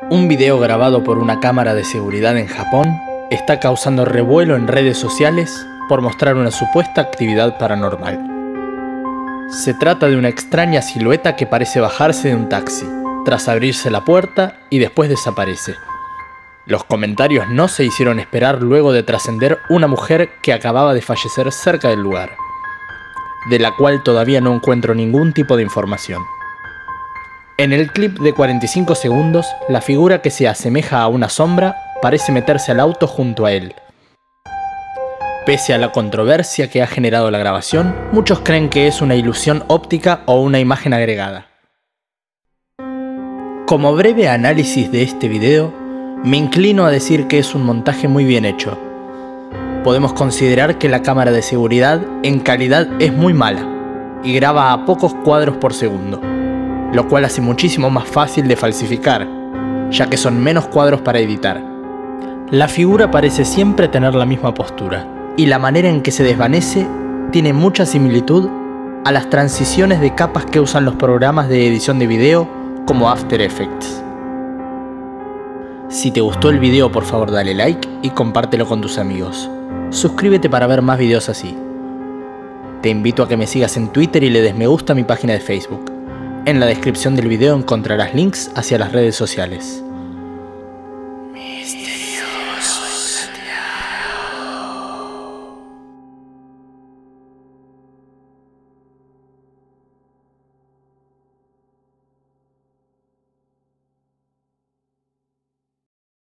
Un video grabado por una cámara de seguridad en Japón está causando revuelo en redes sociales por mostrar una supuesta actividad paranormal. Se trata de una extraña silueta que parece bajarse de un taxi, tras abrirse la puerta y después desaparece. Los comentarios no se hicieron esperar luego de trascender una mujer que acababa de fallecer cerca del lugar, de la cual todavía no encuentro ningún tipo de información. En el clip de 45 segundos, la figura que se asemeja a una sombra parece meterse al auto junto a él. Pese a la controversia que ha generado la grabación, muchos creen que es una ilusión óptica o una imagen agregada. Como breve análisis de este video, me inclino a decir que es un montaje muy bien hecho. Podemos considerar que la cámara de seguridad en calidad es muy mala y graba a pocos cuadros por segundo, lo cual hace muchísimo más fácil de falsificar, ya que son menos cuadros para editar. La figura parece siempre tener la misma postura, y la manera en que se desvanece tiene mucha similitud a las transiciones de capas que usan los programas de edición de video como After Effects. Si te gustó el video, por favor dale like y compártelo con tus amigos. Suscríbete para ver más videos así. Te invito a que me sigas en Twitter y le des me gusta a mi página de Facebook. En la descripción del video encontrarás links hacia las redes sociales.